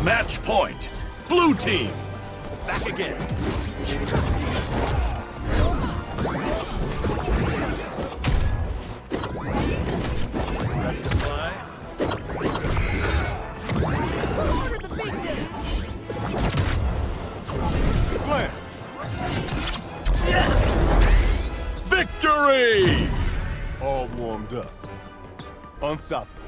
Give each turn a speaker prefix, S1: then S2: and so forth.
S1: Match point. Blue team. Back again. Ready to fly? Flare. Victory!
S2: All warmed up. Unstoppable.